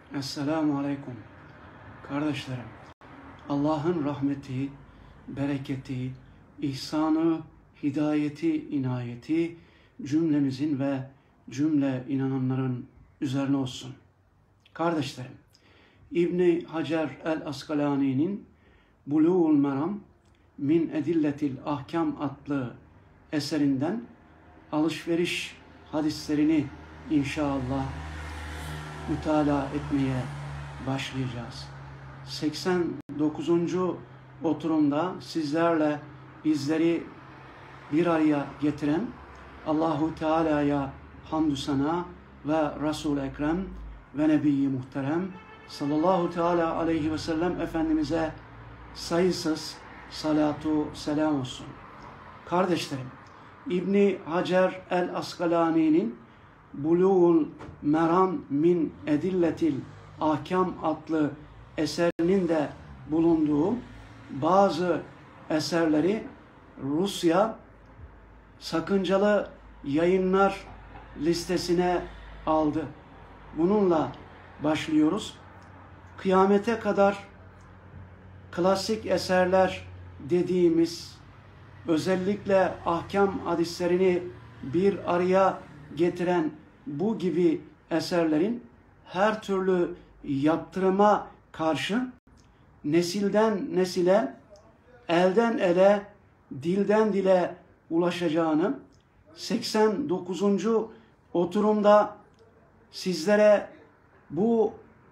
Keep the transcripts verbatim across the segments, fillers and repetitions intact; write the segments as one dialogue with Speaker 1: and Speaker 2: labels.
Speaker 1: Esselamu Aleyküm. Kardeşlerim, Allah'ın rahmeti, bereketi, ihsanı, hidayeti, inayeti cümlemizin ve cümle inananların üzerine olsun. Kardeşlerim, İbn Hacer el-Askalani'nin Buluğul Meram min Edilletil Ahkam adlı eserinden alışveriş hadislerini inşallah mütalaa etmeye başlayacağız. seksen dokuzuncu oturumda sizlerle bizleri bir araya getiren Allahu Teala'ya hamdü sana ve Resul-i Ekrem ve Nebi-i Muhterem sallallahu teala aleyhi ve sellem Efendimiz'e sayısız salatu selam olsun. Kardeşlerim, İbn Hacer el-Askalani'nin Buluğul Meram min Edilletil Ahkam adlı eserinin de bulunduğu bazı eserleri Rusya sakıncalı yayınlar listesine aldı. Bununla başlıyoruz. Kıyamete kadar klasik eserler dediğimiz, özellikle ahkam hadislerini bir araya getiren bu gibi eserlerin her türlü yaptırıma karşı nesilden nesile, elden ele, dilden dile ulaşacağını seksen dokuzuncu oturumda sizlere bu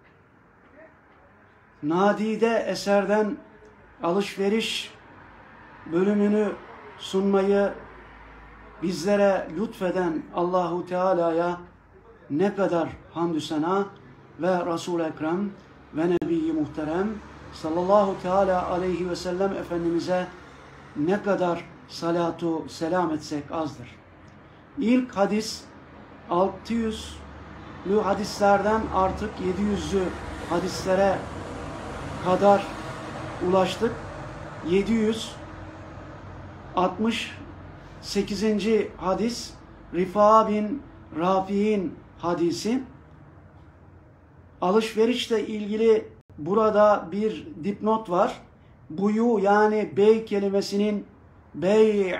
Speaker 1: nadide eserden alışveriş bölümünü sunmayı bizlere lütfeden Allahu Teala'ya ne kadar hamdü sena ve Resul-i Ekrem ve Nebi-i Muhterem sallallahu teala aleyhi ve sellem Efendimiz'e ne kadar salatu selam etsek azdır. İlk hadis altı yüzlü hadislerden artık yedi yüzlü hadislere kadar ulaştık. yedi yüz altmış sekizinci hadis Rifa bin Rafi'in hadisi. Alışverişle ilgili burada bir dipnot var. Buyu yani bey kelimesinin bey'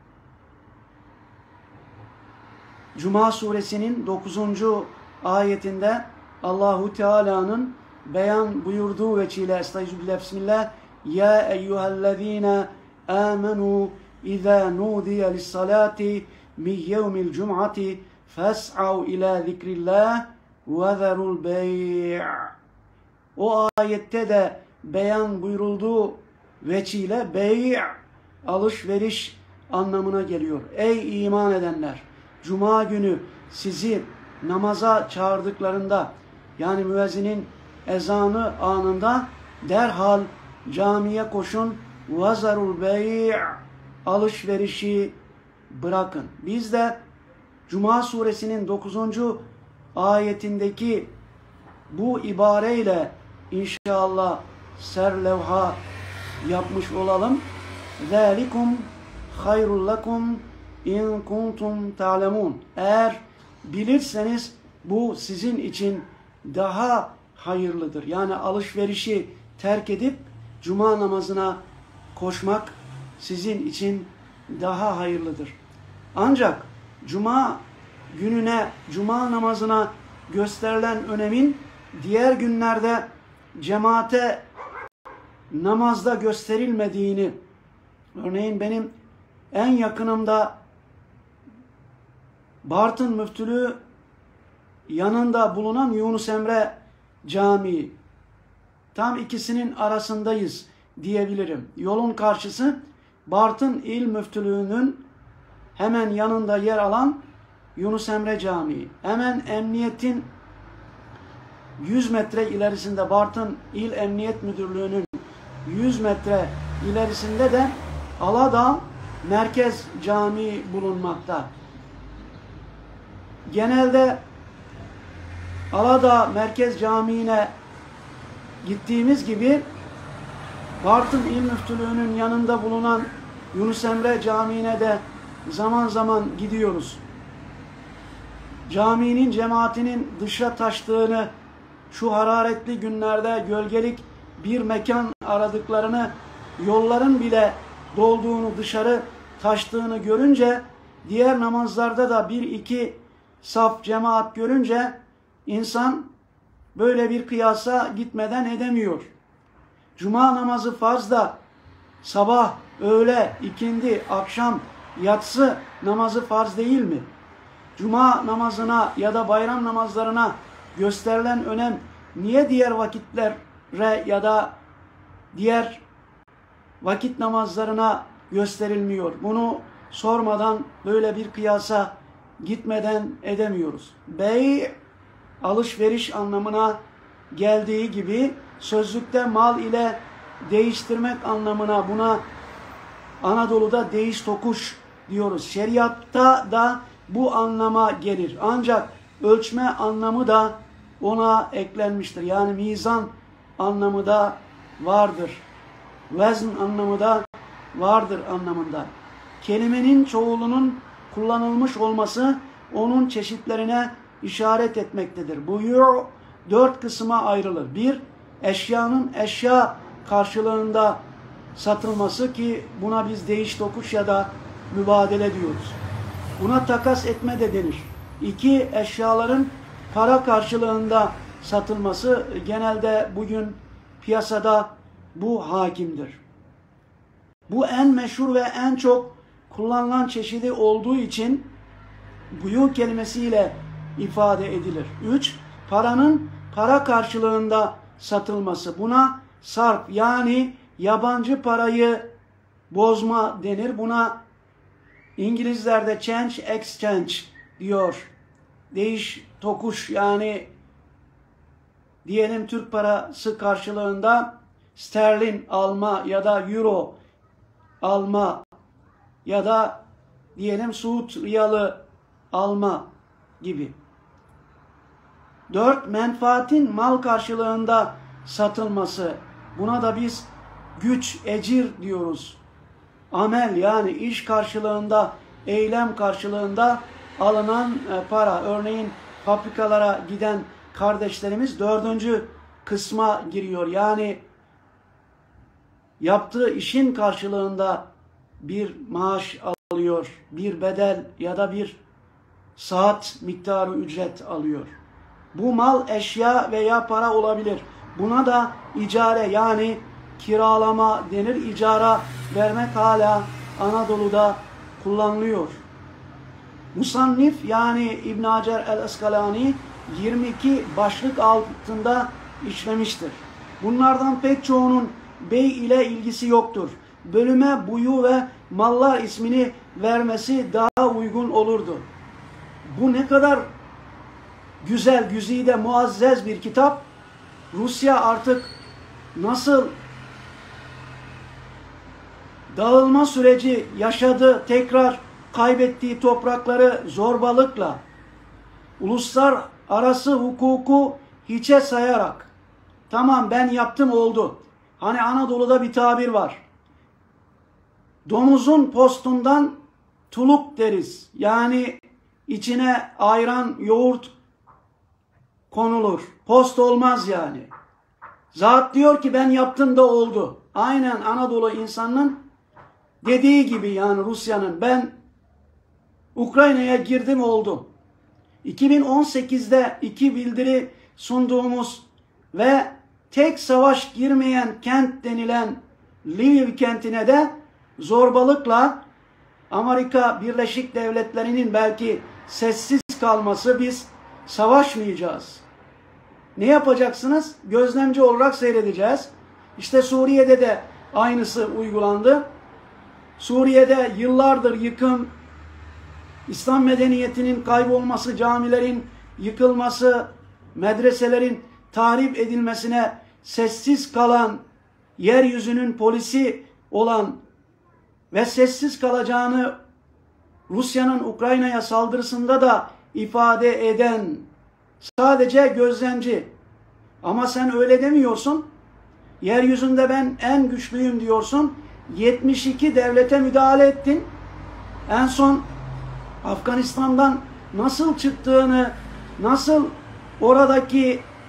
Speaker 1: Cuma suresinin dokuzuncu ayetinde Allahu Teala'nın beyan buyurduğu veçile estağfirullah bismillah ya eyyühellezine amenu İzâ nûdiye lissalâti min yevmil cum'ati fes'av ilâ zikrillâh ve zerul bey'. O ayette de beyan buyurulduğu veçile bey' alışveriş anlamına geliyor. Ey iman edenler! Cuma günü sizi namaza çağırdıklarında yani müezzinin ezanı anında derhal camiye koşun ve zerul bey' alışverişi bırakın. Biz de Cuma suresinin dokuzuncu ayetindeki bu ibareyle inşallah serlevha yapmış olalım. ذَٰلِكُمْ خَيْرٌ لَكُمْ اِنْ كُنْتُمْ تَعْلَمُونَ. Eğer bilirseniz bu sizin için daha hayırlıdır. Yani alışverişi terk edip Cuma namazına koşmak sizin için daha hayırlıdır. Ancak Cuma gününe, Cuma namazına gösterilen önemin diğer günlerde cemaate namazda gösterilmediğini, örneğin benim en yakınımda Bartın Müftülüğü yanında bulunan Yunus Emre Camii, tam ikisinin arasındayız diyebilirim. Yolun karşısı Bartın İl Müftülüğü'nün hemen yanında yer alan Yunus Emre Camii. Hemen emniyetin yüz metre ilerisinde Bartın İl Emniyet Müdürlüğü'nün yüz metre ilerisinde de Aladağ Merkez Camii bulunmakta. Genelde Aladağ Merkez Camii'ne gittiğimiz gibi Bartın İl Müftülüğü'nün yanında bulunan Yunus Emre Camii'ne de zaman zaman gidiyoruz. Caminin cemaatinin dışa taştığını şu hararetli günlerde gölgelik bir mekan aradıklarını, yolların bile dolduğunu, dışarı taştığını görünce, diğer namazlarda da bir iki saf cemaat görünce insan böyle bir kıyasa gitmeden edemiyor. Cuma namazı farz da sabah, öğle, ikindi, akşam, yatsı namazı farz değil mi? Cuma namazına ya da bayram namazlarına gösterilen önem niye diğer vakitlere ya da diğer vakit namazlarına gösterilmiyor? Bunu sormadan, böyle bir kıyasa gitmeden edemiyoruz. Bey, alışveriş anlamına geldiği gibi sözlükte mal ile değiştirmek anlamına, buna Anadolu'da değiş tokuş diyoruz. Şeriatta da bu anlama gelir. Ancak ölçme anlamı da ona eklenmiştir. Yani mizan anlamı da vardır. Vezn anlamı da vardır anlamında. Kelimenin çoğulunun kullanılmış olması onun çeşitlerine işaret etmektedir. Buyu dört kısma ayrılır. Bir, eşyanın eşya karşılığında satılması, ki buna biz değiş tokuş ya da mübadele diyoruz. Buna takas etme de denir. İki, eşyaların para karşılığında satılması, genelde bugün piyasada bu hakimdir. Bu en meşhur ve en çok kullanılan çeşidi olduğu için buyu kelimesiyle ifade edilir. Üç, paranın para karşılığında satılması. Buna sarf, yani yabancı parayı bozma denir. Buna İngilizlerde change, exchange diyor. Değiş tokuş, yani diyelim Türk parası karşılığında sterlin alma ya da euro alma ya da diyelim Suud riyalı alma gibi. Dört, menfaatin mal karşılığında satılması. Buna da biz güç, ecir diyoruz. Amel, yani iş karşılığında, eylem karşılığında alınan para. Örneğin fabrikalara giden kardeşlerimiz dördüncü kısma giriyor. Yani yaptığı işin karşılığında bir maaş alıyor, bir bedel ya da bir saat miktarı ücret alıyor. Bu mal eşya veya para olabilir. Buna da icare, yani kiralama denir. İcara vermek hala Anadolu'da kullanılıyor. Musannif, yani İbn Hacer el-Eskalani yirmi iki başlık altında işlemiştir. Bunlardan pek çoğunun bey ile ilgisi yoktur. Bölüme buyu ve mallar ismini vermesi daha uygun olurdu. Bu ne kadar güzel, güzide, muazzez bir kitap. Rusya artık nasıl dağılma süreci yaşadı, tekrar kaybettiği toprakları zorbalıkla, uluslararası hukuku hiçe sayarak, tamam ben yaptım oldu. Hani Anadolu'da bir tabir var. Domuzun postundan tuluk deriz. Yani içine ayran, yoğurt konulur. Post olmaz yani. Zat diyor ki ben yaptım da oldu. Aynen Anadolu insanının dediği gibi, yani Rusya'nın, ben Ukrayna'ya girdim oldu. iki bin on sekizde iki bildiri sunduğumuz ve tek savaş girmeyen kent denilen Lviv kentine de zorbalıkla Amerika Birleşik Devletleri'nin belki sessiz kalması, biz savaşmayacağız. Ne yapacaksınız? Gözlemci olarak seyredeceğiz. İşte Suriye'de de aynısı uygulandı. Suriye'de yıllardır yıkım, İslam medeniyetinin kaybolması, camilerin yıkılması, medreselerin tahrip edilmesine sessiz kalan, yeryüzünün polisi olan ve sessiz kalacağını Rusya'nın Ukrayna'ya saldırısında da ifade eden sadece gözlemci. Ama sen öyle demiyorsun. Yeryüzünde ben en güçlüyüm diyorsun. yetmiş iki devlete müdahale ettin. En son Afganistan'dan nasıl çıktığını, nasıl oradaki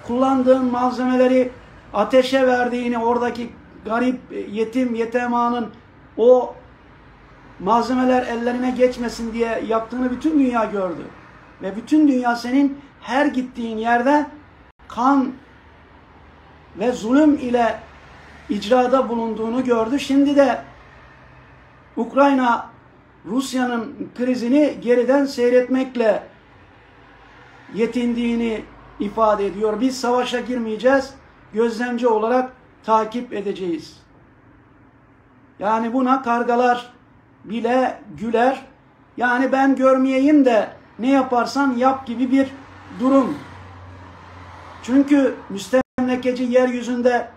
Speaker 1: kullandığın malzemeleri ateşe verdiğini, oradaki garip, yetim, yetemanın o malzemeler ellerine geçmesin diye yaptığını bütün dünya gördü. Ve bütün dünya senin her gittiğin yerde kan ve zulüm ile icrada bulunduğunu gördü. Şimdi de Ukrayna Rusya'nın krizini geriden seyretmekle yetindiğini ifade ediyor. Biz savaşa girmeyeceğiz, gözlemci olarak takip edeceğiz. Yani buna kargalar bile güler. Yani ben görmeyeyim de ne yaparsan yap gibi bir durum. Çünkü müstemlekeci yeryüzünde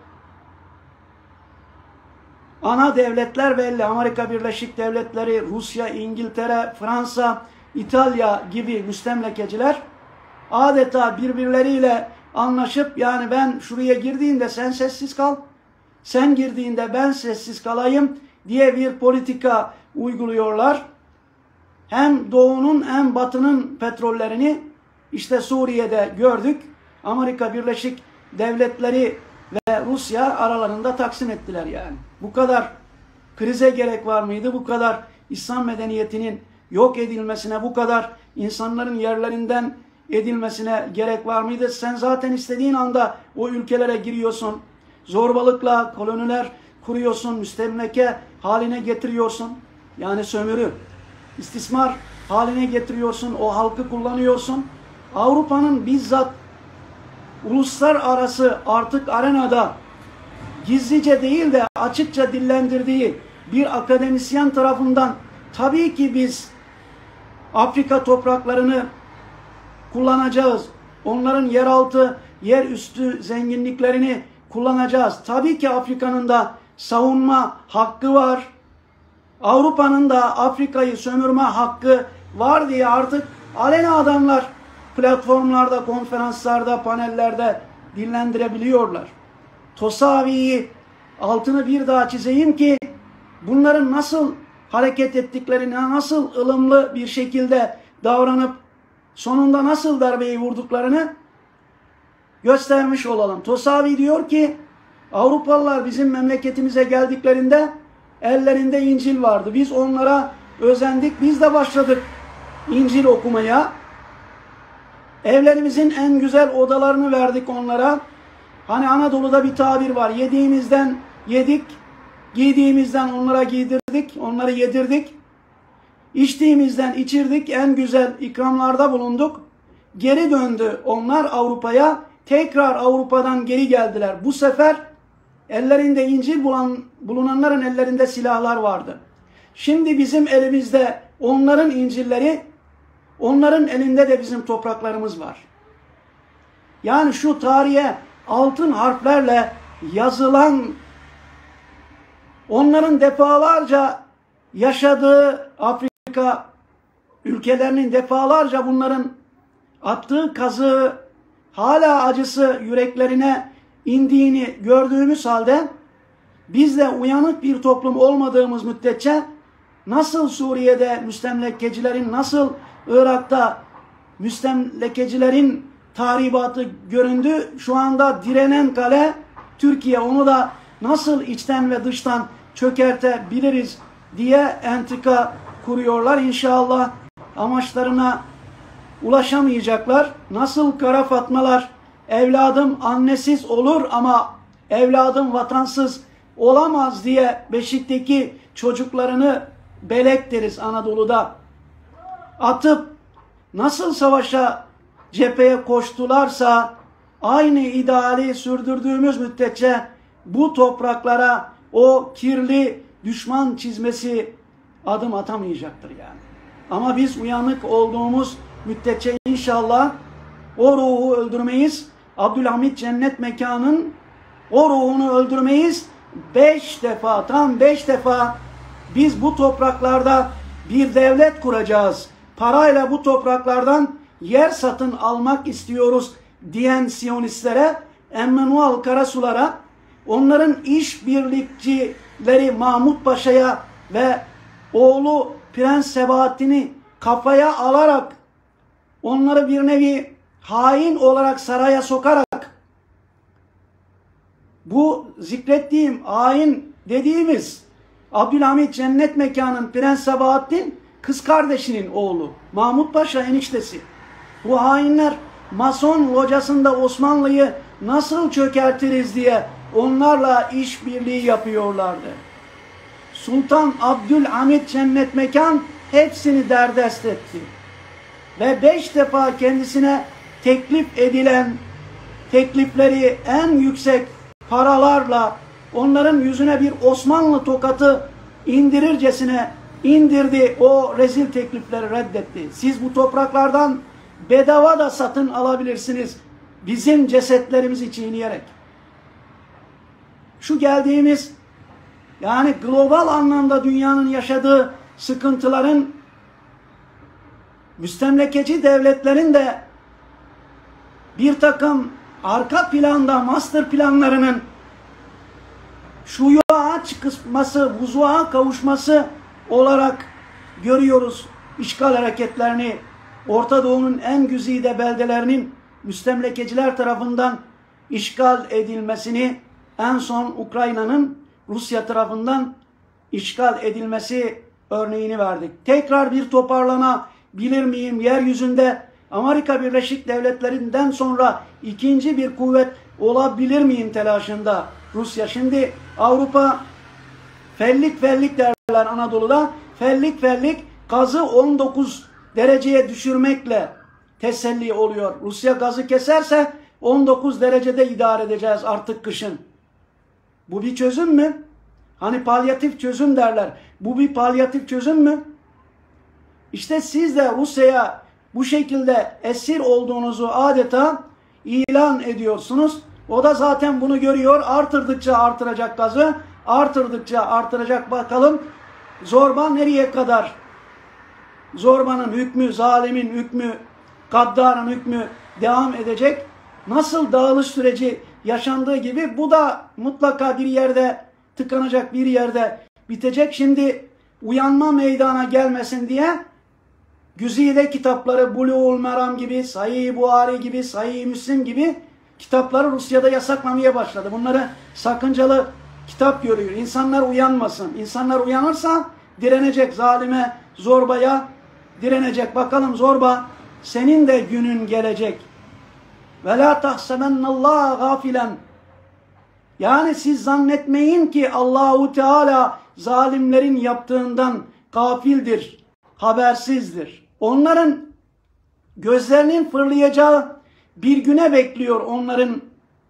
Speaker 1: ana devletler belli. Amerika Birleşik Devletleri, Rusya, İngiltere, Fransa, İtalya gibi müstemlekeciler adeta birbirleriyle anlaşıp, yani ben şuraya girdiğinde sen sessiz kal, sen girdiğinde ben sessiz kalayım diye bir politika uyguluyorlar. Hem doğunun hem batının petrollerini işte Suriye'de gördük. Amerika Birleşik Devletleri ve Rusya aralarında taksim ettiler yani. Bu kadar krize gerek var mıydı? Bu kadar İslam medeniyetinin yok edilmesine, bu kadar insanların yerlerinden edilmesine gerek var mıydı? Sen zaten istediğin anda o ülkelere giriyorsun. Zorbalıkla koloniler kuruyorsun, müstemleke haline getiriyorsun. Yani sömürü, istismar haline getiriyorsun, o halkı kullanıyorsun. Avrupa'nın bizzat uluslararası artık arenada gizlice değil de açıkça dillendirdiği bir akademisyen tarafından tabii ki biz Afrika topraklarını kullanacağız. Onların yeraltı, yerüstü zenginliklerini kullanacağız. Tabii ki Afrika'nın da savunma hakkı var. Avrupa'nın da Afrika'yı sömürme hakkı var diye artık aleni adamlar platformlarda, konferanslarda, panellerde dillendirebiliyorlar. Tosavi'yi altını bir daha çizeyim ki bunların nasıl hareket ettiklerini, nasıl ılımlı bir şekilde davranıp sonunda nasıl darbeyi vurduklarını göstermiş olalım. Tosavi diyor ki Avrupalılar bizim memleketimize geldiklerinde ellerinde İncil vardı. Biz onlara özendik. Biz de başladık İncil okumaya. Evlerimizin en güzel odalarını verdik onlara. Hani Anadolu'da bir tabir var. Yediğimizden yedik, giydiğimizden onlara giydirdik, onları yedirdik. İçtiğimizden içirdik, en güzel ikramlarda bulunduk. Geri döndü onlar Avrupa'ya. Tekrar Avrupa'dan geri geldiler. Bu sefer ellerinde İncil bulan, bulunanların ellerinde silahlar vardı. Şimdi bizim elimizde onların İncil'leri, onların elinde de bizim topraklarımız var. Yani şu tarihe altın harflerle yazılan, onların defalarca yaşadığı Afrika ülkelerinin defalarca bunların attığı kazığı hala acısı yüreklerine indiğini gördüğümüz halde biz de uyanık bir toplum olmadığımız müddetçe nasıl Suriye'de müstemlekecilerin, nasıl Irak'ta müstemlekecilerin tahribatı göründü, şu anda direnen kale Türkiye, onu da nasıl içten ve dıştan çökertebiliriz diye entrika kuruyorlar. İnşallah amaçlarına ulaşamayacaklar. Nasıl kara fatmalar, evladım annesiz olur ama evladım vatansız olamaz diye Beşik'teki çocuklarını belek deriz Anadolu'da atıp nasıl savaşa, cepheye koştularsa aynı ideali sürdürdüğümüz müddetçe bu topraklara o kirli düşman çizmesi adım atamayacaktır yani. Ama biz uyanık olduğumuz müddetçe inşallah o ruhu öldürmeyiz. Abdülhamit cennet mekanın o ruhunu öldürmeyiz. Beş defa, tam beş defa biz bu topraklarda bir devlet kuracağız. Parayla bu topraklardan yer satın almak istiyoruz diyen Siyonistlere, Emmanuel Karasular'a, onların işbirlikçileri Mahmut Paşa'ya ve oğlu Prens Sebahattin'i kafaya alarak onları bir nevi hain olarak saraya sokarak Bu zikrettiğim hain dediğimiz Abdülhamit Cennet Mekan'ın Prens Sabahattin kız kardeşinin oğlu. Mahmut Paşa eniştesi. Bu hainler Mason locasında Osmanlı'yı nasıl çökertiriz diye onlarla işbirliği yapıyorlardı. Sultan Abdülhamit Cennet Mekan hepsini derdest etti. Ve beş defa kendisine teklif edilen teklifleri en yüksek paralarla onların yüzüne bir Osmanlı tokatı indirircesine indirdi, o rezil teklifleri reddetti. Siz bu topraklardan bedava da satın alabilirsiniz bizim cesetlerimizi çiğneyerek. Şu geldiğimiz, yani global anlamda dünyanın yaşadığı sıkıntıların müstemlekeci devletlerin de bir takım arka planda master planlarının şuya çıkması, vuzuğa kavuşması olarak görüyoruz işgal hareketlerini. Orta Doğu'nun en güzide beldelerinin müstemlekeciler tarafından işgal edilmesini, en son Ukrayna'nın Rusya tarafından işgal edilmesi örneğini verdik. Tekrar bir toparlanabilir miyim? Yeryüzünde Amerika Birleşik Devletleri'nden sonra ikinci bir kuvvet olabilir miyim telaşında Rusya? Şimdi Avrupa fellik fellik derler Anadolu'da. Fellik fellik gazı on dokuz dereceye düşürmekle teselli oluyor. Rusya gazı keserse on dokuz derecede idare edeceğiz artık kışın. Bu bir çözüm mü? Hani palyatif çözüm derler. Bu bir palyatif çözüm mü? İşte siz de Rusya'ya bu şekilde esir olduğunuzu adeta ilan ediyorsunuz. O da zaten bunu görüyor. Artırdıkça artıracak gazı. Artırdıkça artıracak. Bakalım zorba nereye kadar? Zorbanın hükmü, zalimin hükmü, gaddarın hükmü devam edecek. Nasıl dağılış süreci yaşandığı gibi bu da mutlaka bir yerde tıkanacak, bir yerde bitecek. Şimdi uyanma meydana gelmesin diye güzide kitapları, Buluğul Meram gibi, Sahih Buhari gibi, Sahih Müslim gibi kitapları Rusya'da yasaklamaya başladı. Bunları sakıncalı kitap görüyor. İnsanlar uyanmasın. İnsanlar uyanırsa direnecek, zalime, zorbaya direnecek. Bakalım zorba, senin de günün gelecek. Ve la tahsebennallaha gafilen. Yani siz zannetmeyin ki Allahu Teala zalimlerin yaptığından gafildir, habersizdir. Onların gözlerinin fırlayacağı bir güne bekliyor onların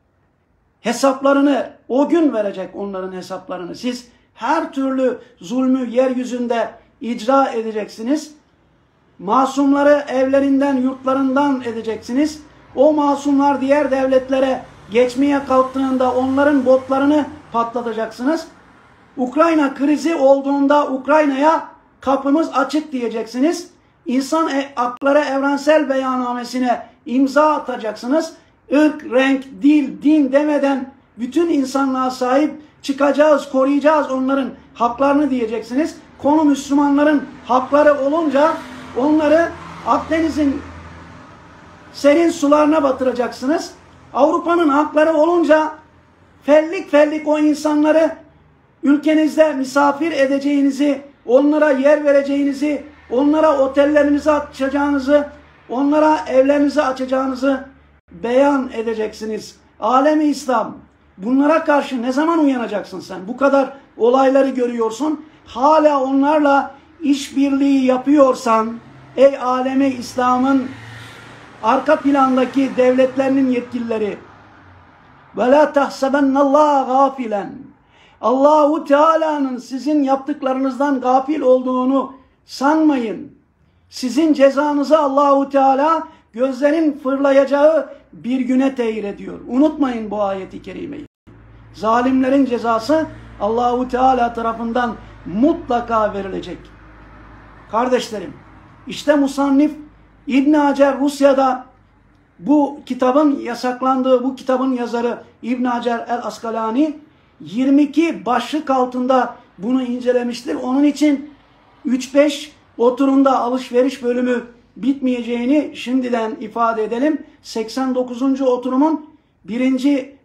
Speaker 1: hesaplarını. O gün verecek onların hesaplarını. Siz her türlü zulmü yeryüzünde icra edeceksiniz. Masumları evlerinden, yurtlarından edeceksiniz. O masumlar diğer devletlere geçmeye kalktığında onların botlarını patlatacaksınız. Ukrayna krizi olduğunda Ukrayna'ya kapımız açık diyeceksiniz. İnsan Hakları Evrensel Beyannamesi'ne imza atacaksınız. Irk, renk, dil, din demeden bütün insanlığa sahip çıkacağız, koruyacağız onların haklarını diyeceksiniz. Konu Müslümanların hakları olunca onları Akdeniz'in serin sularına batıracaksınız. Avrupa'nın hakları olunca fellik fellik o insanları ülkenizde misafir edeceğinizi, onlara yer vereceğinizi, onlara otellerinizi açacağınızı, onlara evlerinizi açacağınızı beyan edeceksiniz. Alemi İslam, bunlara karşı ne zaman uyanacaksın sen? Bu kadar olayları görüyorsun. Hala onlarla işbirliği yapıyorsan, ey alemi İslam'ın arka plandaki devletlerinin yetkilileri, ve la tahsebennallaha gafilen. Allahu Teala'nın sizin yaptıklarınızdan gafil olduğunu sanmayın. Sizin cezanızı Allahu Teala gözlerin fırlayacağı bir güne teyir ediyor. Unutmayın bu ayeti kerimeyi. Zalimlerin cezası Allahu Teala tarafından mutlaka verilecek. Kardeşlerim, işte musannif İbn Hacer Rusya'da bu kitabın yasaklandığı, bu kitabın yazarı İbn Hacer el-Askalani yirmi iki başlık altında bunu incelemiştir. Onun için üç beş oturumda alışveriş bölümü bitmeyeceğini şimdiden ifade edelim. seksen dokuzuncu oturumun birinci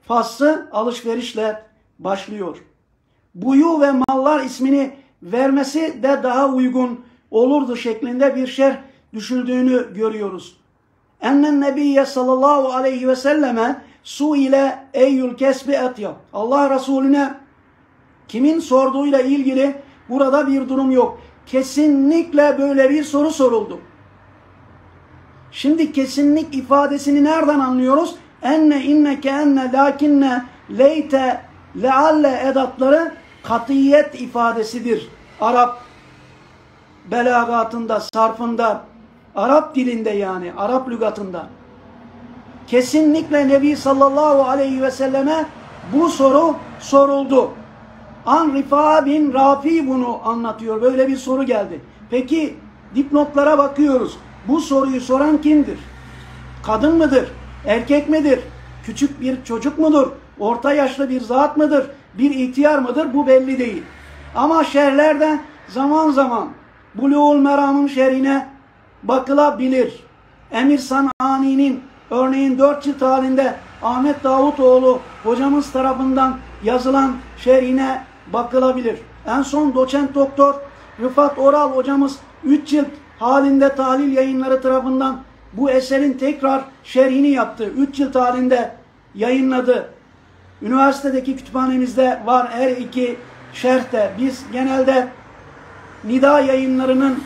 Speaker 1: faslı alışverişle başlıyor. Buyu ve mallar ismini vermesi de daha uygun olurdu şeklinde bir şerh düşüldüğünü görüyoruz. Ennen Nebiyye sallallahu aleyhi ve selleme su ile eyyül kesbi etyab. Allah Resulüne kimin sorduğuyla ilgili burada bir durum yok. Kesinlikle böyle bir soru soruldu. Şimdi kesinlik ifadesini nereden anlıyoruz? Enne, inneke, enne, lakinne, leyte, lealle edatları katiyet ifadesidir. Arap belagatında, sarfında, Arap dilinde yani, Arap lügatında. Kesinlikle Nebi sallallahu aleyhi ve selleme bu soru soruldu. An Rifa bin Rafi bunu anlatıyor. Böyle bir soru geldi. Peki dipnotlara bakıyoruz. Bu soruyu soran kimdir? Kadın mıdır? Erkek midir? Küçük bir çocuk mudur? Orta yaşlı bir zat mıdır? Bir ihtiyar mıdır? Bu belli değil. Ama şerhlerde zaman zaman Buluğul Meram'ın şerhine bakılabilir. Emir Sanani'nin örneğin dört cilt halinde Ahmet Davutoğlu hocamız tarafından yazılan şerhine bakılabilir. En son doçent doktor Rıfat Oral hocamız üç cilt halinde tahlil yayınları tarafından bu eserin tekrar şerhini yaptı. üç cilt halinde yayınladı. Üniversitedeki kütüphanemizde var her iki şerhte. Biz genelde Nida yayınlarının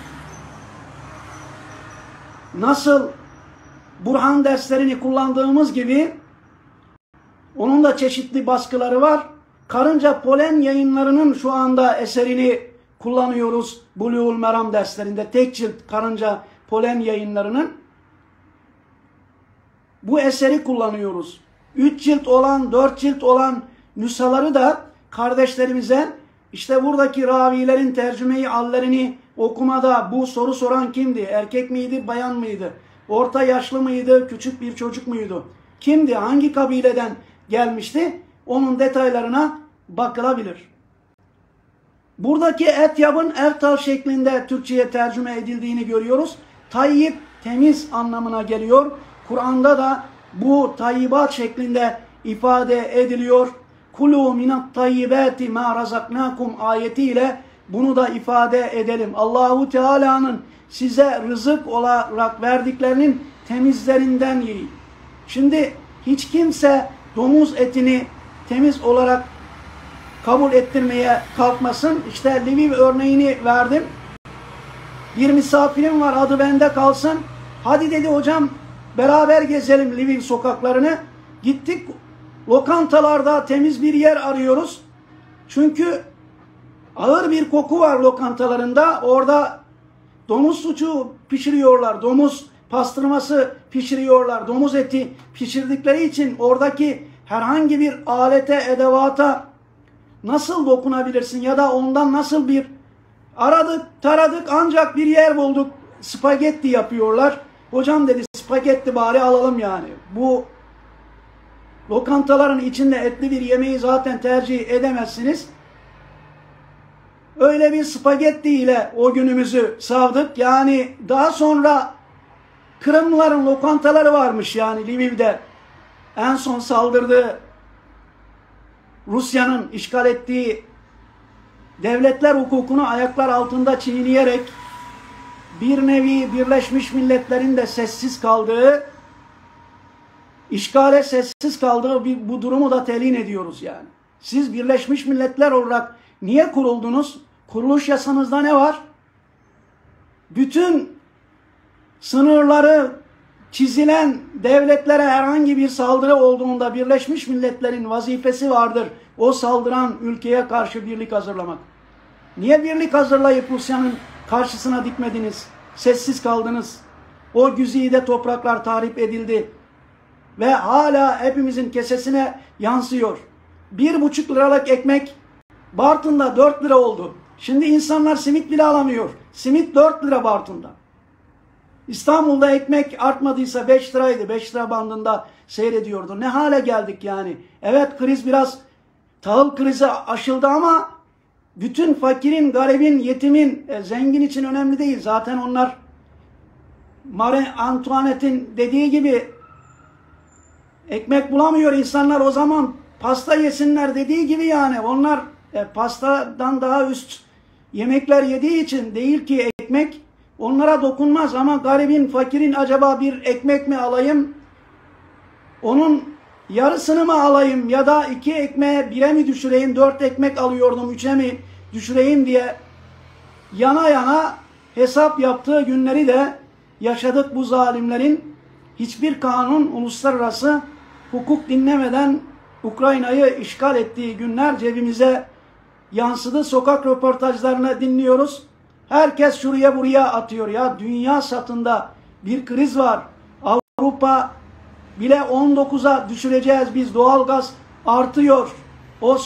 Speaker 1: nasıl Burhan derslerini kullandığımız gibi onun da çeşitli baskıları var. Karınca Polen yayınlarının şu anda eserini kullanıyoruz Buluğul Meram derslerinde. Tek cilt Karınca Polen yayınlarının bu eseri kullanıyoruz. üç cilt olan, dört cilt olan nüshaları da kardeşlerimize işte buradaki ravilerin tercümeyi hallerini okumada bu soru soran kimdi? Erkek miydi, bayan mıydı? Orta yaşlı mıydı, küçük bir çocuk muydu? Kimdi, hangi kabileden gelmişti? Onun detaylarına bakılabilir. Buradaki etyabın ertal şeklinde Türkçe'ye tercüme edildiğini görüyoruz. Tayyip, temiz anlamına geliyor. Kur'an'da da bu tayyibat şeklinde ifade ediliyor. Kulu minat tayyibati ma razaknakum ayetiyle bunu da ifade edelim. Allahu Teala'nın size rızık olarak verdiklerinin temizlerinden yiyin. Şimdi hiç kimse domuz etini temiz olarak kabul ettirmeye kalkmasın. İşte Lviv örneğini verdim. Bir misafirim var, adı bende kalsın. Hadi dedi hocam beraber gezelim Lviv sokaklarını. Gittik, lokantalarda temiz bir yer arıyoruz. Çünkü ağır bir koku var lokantalarında. Orada domuz suçu pişiriyorlar, domuz pastırması pişiriyorlar, domuz eti pişirdikleri için oradaki herhangi bir alete, edevata nasıl dokunabilirsin ya da ondan nasıl bir aradık, taradık ancak bir yer bulduk. Spagetti yapıyorlar. Hocam dedi spagetti bari alalım yani. Bu lokantaların içinde etli bir yemeği zaten tercih edemezsiniz. Öyle bir spagetti ile o günümüzü savdık. Yani daha sonra Kırımlıların lokantaları varmış yani Lviv'de. En son saldırdığı Rusya'nın işgal ettiği devletler hukukunu ayaklar altında çiğneyerek bir nevi Birleşmiş Milletler'in de sessiz kaldığı, işgale sessiz kaldığı bir, bu durumu da telin ediyoruz yani. Siz Birleşmiş Milletler olarak niye kuruldunuz? Kuruluş yasanızda ne var? Bütün sınırları çizilen devletlere herhangi bir saldırı olduğunda Birleşmiş Milletler'in vazifesi vardır. O saldıran ülkeye karşı birlik hazırlamak. Niye birlik hazırlayıp Rusya'nın karşısına dikmediniz? Sessiz kaldınız. O güzide topraklar tahrip edildi. Ve hala hepimizin kesesine yansıyor. Bir buçuk liralık ekmek Bartın'da dört lira oldu. Şimdi insanlar simit bile alamıyor. Simit dört lira Bartın'da. İstanbul'da ekmek artmadıysa beş liraydı. beş lira bandında seyrediyordu. Ne hale geldik yani. Evet kriz biraz tahıl krizi aşıldı ama bütün fakirin, garibin, yetimin, e, zengin için önemli değil. Zaten onlar Marie Antoinette'in dediği gibi Ekmek bulamıyor insanlar, o zaman pasta yesinler dediği gibi yani. Onlar e, pastadan daha üst yemekler yediği için değil ki ekmek onlara dokunmaz, ama garibin, fakirin acaba bir ekmek mi alayım, onun yarısını mı alayım ya da iki ekmeğe bire mi düşüreyim, dört ekmek alıyordum üçe mi düşüreyim diye yana yana hesap yaptığı günleri de yaşadık bu zalimlerin. Hiçbir kanun, uluslararası hukuk dinlemeden Ukrayna'yı işgal ettiği günler cebimize yansıdı. Sokak röportajlarını dinliyoruz. Herkes şuraya buraya atıyor. Ya dünya satında bir kriz var. Avrupa bile on dokuza düşüreceğiz biz. Doğalgaz artıyor. O